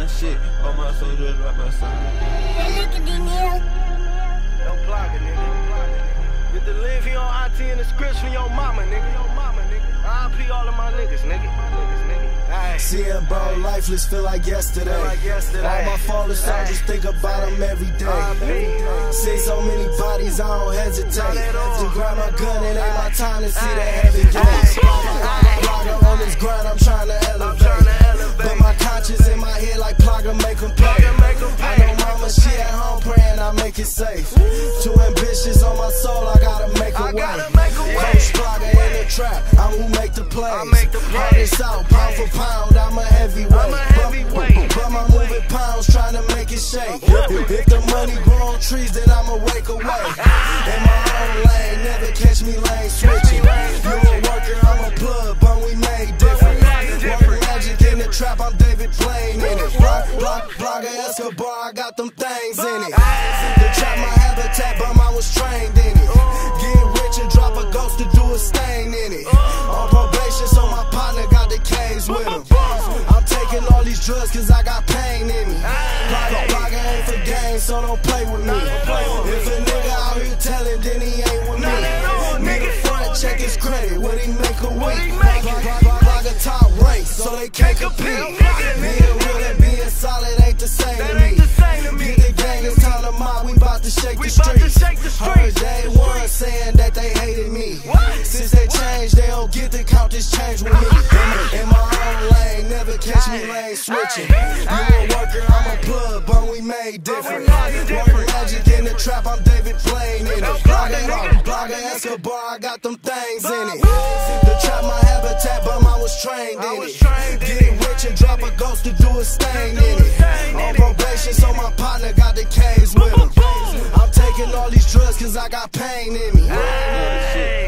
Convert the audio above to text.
shit. All my soldiers right my side. Hey, look at me, nigga. Don't block it, nigga. Get the link on IT and the scripts from your mama, nigga. RIP all of my niggas, nigga. Seeing bro lifeless feel like yesterday. All my fallen soldiers think about them every day. See so many bodies, I don't hesitate to grab my gun, it ain't my time to see that heavy gaze. Plugger on this grind, I'm trying to elevate. But my conscience in my head like Plugger make them pay. I know mama, she at home praying I make it safe. Too ambitious on my soul, I gotta make a way. Coach Plugger in the trap, I'm who make the plays. Hardest out, pound for pound, I'm a heavyweight. But my moving pounds trying to make it shake. If the money grow on trees, then I'ma wake away. In my own lane, never catch me lane switching. You a worker, I'm a plug, but we made different. Work magic in the trap, I'm David Blaine in it. Blogger Escobar, I got them things in it. The trap my habitat, but I was trained in it. Get rich and drop a ghost to do a stain in it. On probation, so my partner got the K's with him. I'm taking all these drugs cause I got pain in me. Blogger ain't for games, so don't play with me. If a nigga out here telling, then he ain't with me. Nigga front, check his credit, what he make a week. Blogger top rank, so they can't compete. Being real and being solid ain't the same to me. Get the gang, it's time to mob, we bout to shake the streets. Heard day one saying that they hated me. Since they changed, they don't get to count this change with me. In my own lane, never catch me lane switching. You a worker, I'm a plug, but we made different. Work magic in the trap, I'm David Blaine in it. Blogger Escobar, I got them things in it. The trap my habitat, but I was trained in it. Get rich and drop a ghost to do a stain in it. On probation, so my partner got the K's with him. I'm taking all these drugs cause I got pain in me.